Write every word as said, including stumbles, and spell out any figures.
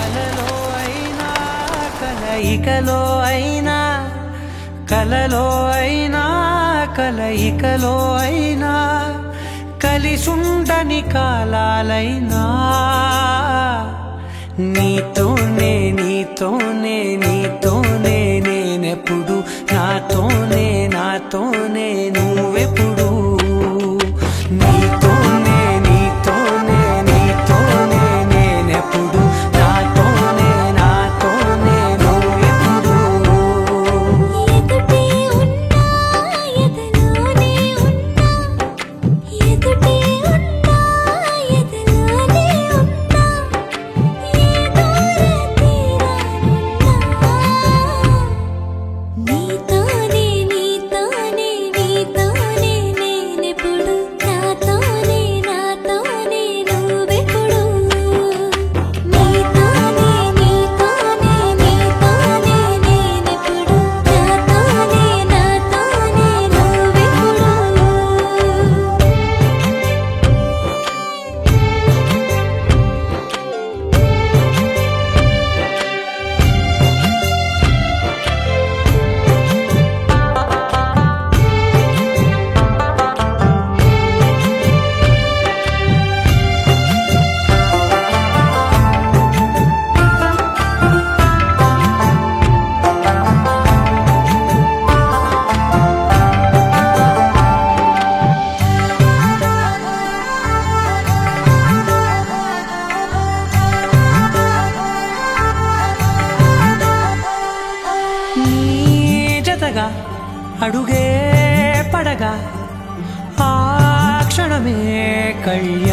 కలలో అయినా కలయికలో అయినా కలలో అయినా కలయికలో అయినా కలిసుండని కాలాలైనా నీతోనే నీతోనే నీతోనే నేనెప్పుడు నాతోనే నాతోనే నువ్వెప్పుడు నీతోనే నీతోనే నీతోనే నేనెప్పుడు నాతోనే నాతోనే నువ్వెప్పుడు ఎదుటే ఉన్నా ఎదలోనే ఉన్నా ఎదుటే ఉన్నా ఎదలోనే ఉన్నా ఏ దూర తీరానున్నా నీతోనే నీతోనే నీతోనే నేనెప్పుడు నాతోనే నాతోనే నువ్వెప్పుడు నీతోనే నీతోనే నీతోనే నేనెప్పుడు నాతోనే నాతోనే నువ్వెప్పుడు నీ జతగా అడుగే పడగా ఆ క్షణమే కళ్ళ